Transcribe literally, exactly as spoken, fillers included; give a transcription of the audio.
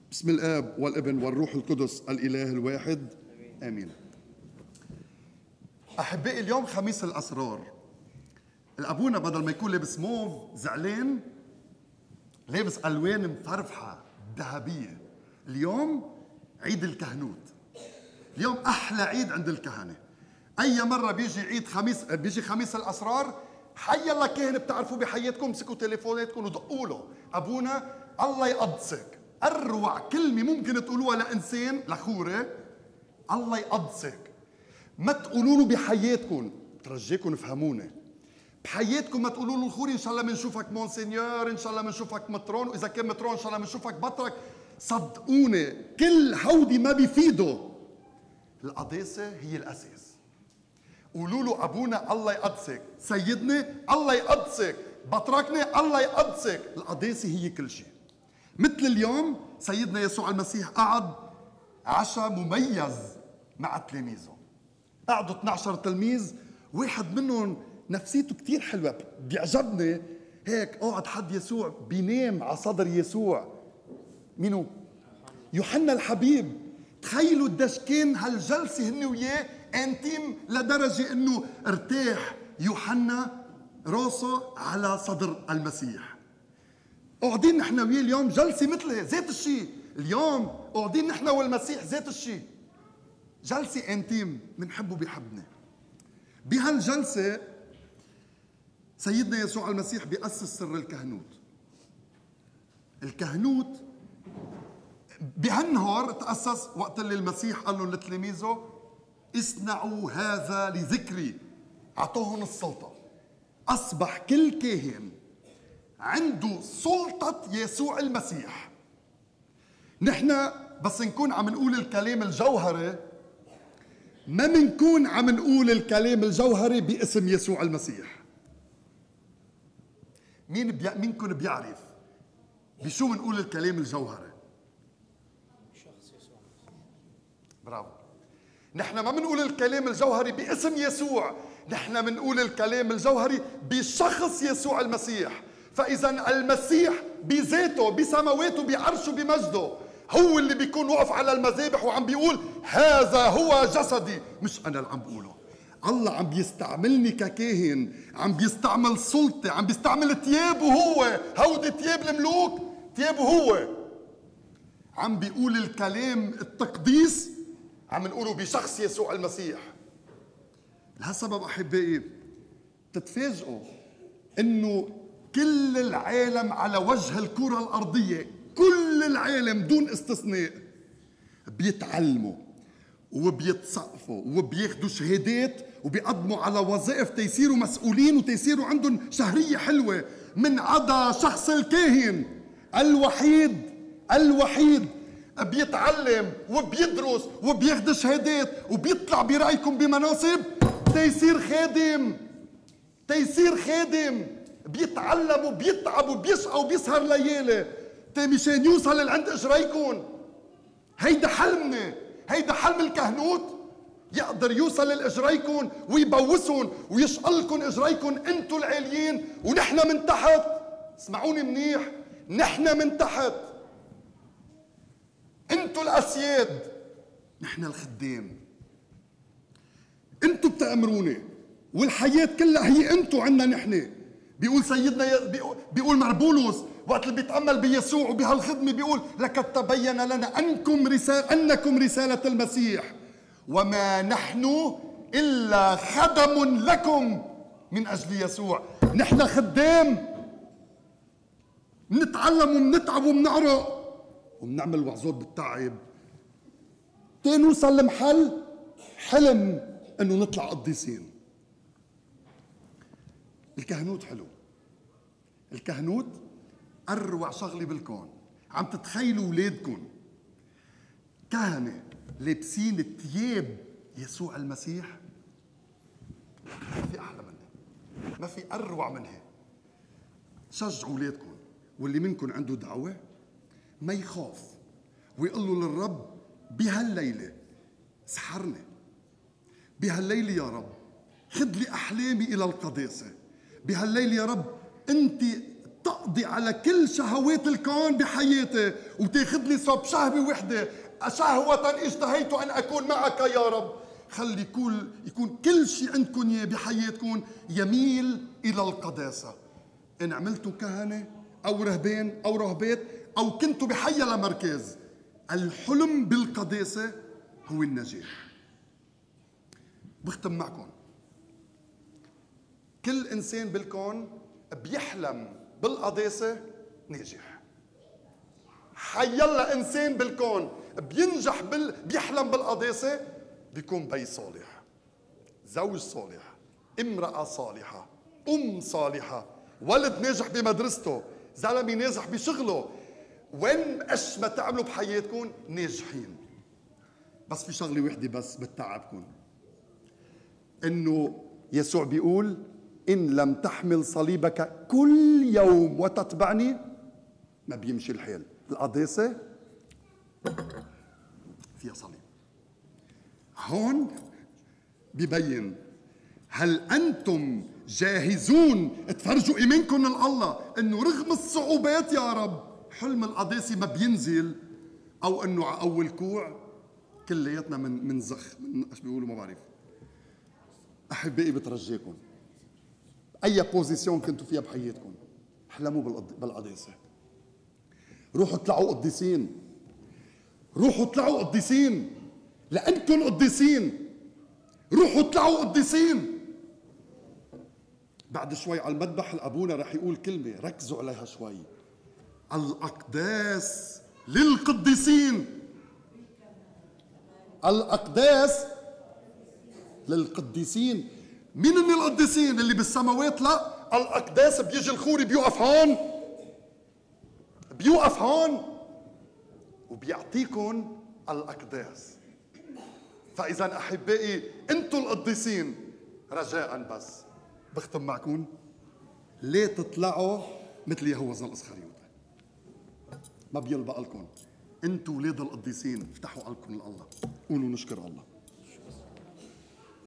بسم الآب والابن والروح القدس الإله الواحد آمين. أحبائي، اليوم خميس الأسرار. الأبونا بدل ما يكون لابس موف زعلان لابس ألوان مفرفحة ذهبية. اليوم عيد الكهنوت، اليوم أحلى عيد عند الكهنة. أي مرة بيجي عيد خميس بيجي خميس الأسرار، حي الله كاهن بتعرفوا بحياتكم، امسكوا تليفوناتكم ودقوا له: أبونا الله يقدسك. أروع كلمة ممكن تقولوها لإنسان لخورة: الله يقدسك. ما تقولوا له بحياتكم، ترجيكم فهموني، بحياتكم ما تقولوا له الخوري إن شاء الله بنشوفك مونسينيور، إن شاء الله بنشوفك مترون، وإذا كان مترون إن شاء الله بنشوفك بطرك. صدقوني كل هودي ما بيفيدوا. القداسة هي الأساس. قولوا له: أبونا الله يقدسك، سيدنا الله يقدسك، بطركنا الله يقدسك. القداسة هي كل شيء. مثل اليوم سيدنا يسوع المسيح قعد عشاء مميز مع تلاميذه. قعدوا اثني عشر تلميذ، واحد منهم نفسيته كتير حلوة بيعجبني هيك. قعد حد يسوع بينام على صدر يسوع. مينو؟ يوحنا الحبيب. تخيلوا قديش كان هالجلسة هن وياه انتيم لدرجة انه ارتاح يوحنا راسه على صدر المسيح. قاعدين نحن وياه اليوم جلسة مثلها ذات الشيء. اليوم قاعدين نحن والمسيح ذات الشيء، جلسة انتيم بنحبه بيحبنا. بهالجلسة سيدنا يسوع المسيح بيأسس سر الكهنوت. الكهنوت بهالنهار تأسس وقت اللي المسيح قال لهم لتلاميذه: اصنعوا هذا لذكري. أعطوهم السلطة. أصبح كل كاهن عنده سلطة يسوع المسيح. نحن بس نكون عم نقول الكلام الجوهري، ما منكون عم نقول الكلام الجوهري باسم يسوع المسيح. مين بي... منكم بيعرف بشو منقول الكلام الجوهري؟ شخص يسوع. برافو. نحن ما منقول الكلام الجوهري باسم يسوع، نحن منقول الكلام الجوهري بشخص يسوع المسيح. فإذا المسيح بذاته بسماواته بعرشه بمجده هو اللي بيكون واقف على المذابح وعم بيقول: هذا هو جسدي. مش أنا اللي عم بقوله، الله عم بيستعملني ككاهن، عم بيستعمل سلطة، عم بيستعمل تيابه هو. هودي تياب الملوك، تيابه هو. عم بيقول الكلام التقديس عم نقوله بشخص يسوع المسيح. لهالسبب أحبائي تتفاجئوا إنه كل العالم على وجه الكرة الأرضية، كل العالم دون استثناء، بيتعلموا وبيتصقفوا وبياخدوا شهادات وبيقدموا على وظائف تيصيروا مسؤولين وتيصيروا عندهم شهرية حلوة، من عدا شخص الكاهن الوحيد الوحيد بيتعلم وبيدرس وبياخد شهادات وبيطلع برأيكم بمناصب تيصير خادم. تيصير خادم بيتعلم وبيتعب وبيشقى وبيسهر ليالي مشان يوصل لعند اجريكم. هيدا حلمنا، هيدا حلم الكهنوت، يقدر يوصل لاجريكم ويبوسهم ويشقلكم اجريكم انتم العاليين ونحن من تحت. اسمعوني منيح، نحن من تحت، انتم الاسياد، نحن الخدام. انتم بتأمروني والحياة كلها هي انتم عنا نحن. بيقول سيدنا بيقول مربولوس وقت اللي بيتأمل بيسوع وبهالخدمة بيقول: لقد تبين لنا أنكم رسالة أنكم رسالة المسيح وما نحن إلا خدم لكم من أجل يسوع. نحن خدام، بنتعلم وبنتعب وبنعرق وبنعمل وعظات بالتعب تنوصل لمحل حلم إنه نطلع قديسين. الكهنوت حلو. الكهنوت أروع شغلة بالكون. عم تتخيلوا أولادكم كهنة لابسين الثياب يسوع المسيح؟ ما في أحلى منها، ما في أروع منها. شجعوا أولادكم، واللي منكم عنده دعوة ما يخاف ويقول له للرب: بهالليلة سحرني، بهالليلة يا رب خذ لي أحلامي إلى القداسة، بهالليلة يا رب أنت تقضي على كل شهوات الكون بحياتي وتاخذ لي صوب شهوة وحدة، شهوة اشتهيت أن أكون معك يا رب. خلي كل يكون كل شيء عندكم إياه بحياتكم يميل إلى القداسة. إن عملتوا كهنة أو رهبان أو راهبات أو كنتوا بحي لمركز، الحلم بالقداسة هو النجاح. بختم معكم، كل إنسان بالكون بيحلم بالقداسة ناجح. حيلا إنسان بالكون بينجح بال... بيحلم بالقداسة بيكون بي صالح، زوج صالح، امرأة صالحة، أم صالحة، ولد ناجح بمدرسته، زلمة ناجح بشغله. وين ايش ما تعملوا بحياتكم ناجحين. بس في شغلة وحدة بس بتتعبكم، انه يسوع بيقول إن لم تحمل صليبك كل يوم وتتبعني ما بيمشي الحال. القداسة فيها صليب. هون ببين هل أنتم جاهزون تفرجوا إيمانكم لله إنه رغم الصعوبات يا رب حلم القداسة ما بينزل، أو إنه على أول كوع كلياتنا من من زخ من ايش بيقولوا ما بعرف. أحبائي بترجيكم أي بوزيسيون كنتوا فيها بحياتكم احلموا بالقداسة. روحوا اطلعوا قديسين، روحوا اطلعوا قديسين لأنكم قديسين. روحوا اطلعوا قديسين. بعد شوي على المذبح الأبونا رح يقول كلمة ركزوا عليها شوي. الأقداس للقديسين. الأقداس للقديسين. مين من القديسين؟ اللي بالسماوات؟ لا، الأقداس بيجي الخوري بيوقف هون، بيوقف هون وبيعطيكم الأقداس. فإذا أحبائي أنتم القديسين، رجاء بس بختم معكم، ليه تطلعوا مثل يهوذا الإسخريوطي؟ ما بيلبق لكم. أنتم ولاد القديسين، افتحوا قلبكم لله، قولوا نشكر الله.